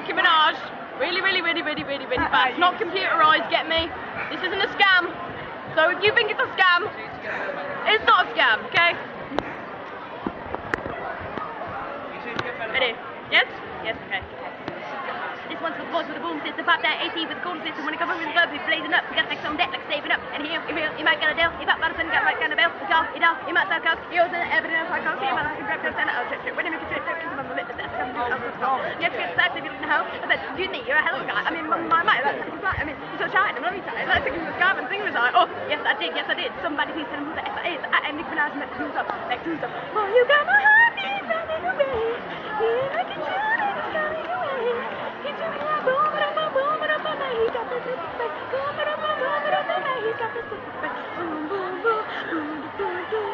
Nicki Minaj. Really fast. Not computerized, get me? This isn't a scam. So if you think it's a scam, it's not a scam, okay? Ready? Yes? Yes, okay. This one's for the boys with the boom system, pop that AC with the cool system. When it comes over the club, he's blazing up. He got next on deck, like saving up. And he might get a deal. He pop Madison, got right kind of bell. It's all, he might sell coke. He owes an evidence, I can't see him. I'm looking for a center. I'll trip. When he makes a trip, into my lip, that's coming to the you have to get sex if you didn't know. I said, excuse me, you're a hell of a guy. I mean, my mate, that's like, I mean, he's so shy, I'm not even shy. That's taking the scarf and singing was like, oh, yes I did. Somebody please tell him who the F I is. I am Nicki Minaj, met the dudes up, like dudes up. Oh, you got my heart beat running away. Yeah, I can tell it's running away. He's doing that boom, he got the super space. Boom, he got the super space. Boom, boom, boom, boom, boom, boom,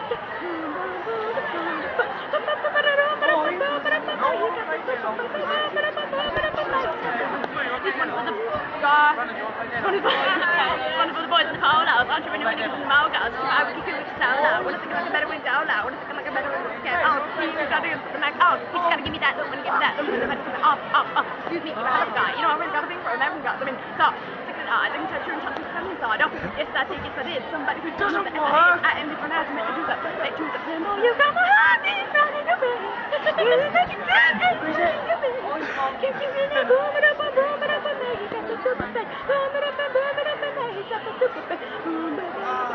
one for the boys in the car loud. Aren't you really good mouth guys? I would keep it sound loud. When I think like a better way down loud. When I think like a better way to get out. You gotta get the Mac out. You gotta give me that look when you give me that look. Excuse me, you're a hell of a guy. You know, I really got a thing for him. Everyone got. I mean, stop. I think touch you and touch his family side. Oh, yes, I did. Somebody who's done the I am different as met the dudes up. Like dudes up. Oh, you got my heart beat running away. You make it sad. Can't you hear that boom it up, he got the super bass. Boom it up, he got the super bass. Boom it up,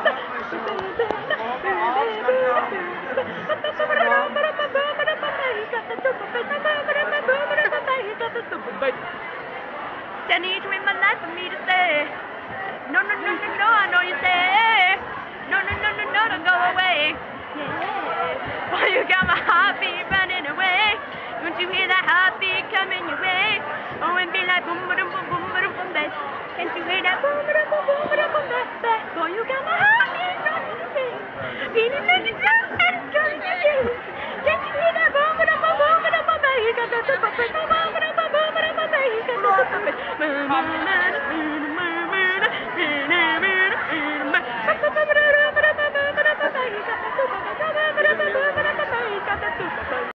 I need you in my life for me to stay. No, I know you say. No, don't go away. Yeah. Well, you got my heartbeat running away. Don't you hear that heartbeat coming your way? Oh, and be like boom, boom, boom, boom, boom, boom, bass. Can't you hear that boom, boom, boom, boom, boom, boom, bass? Boy, you got my heartbeat running away. Feeling like it's up and it's coming your way. Can't you hear that boom, boom, boom, boom, boom, boom, bass? You got the super bass. Boom, boom, boom, boom, boom, boom, bass. You got the super bass.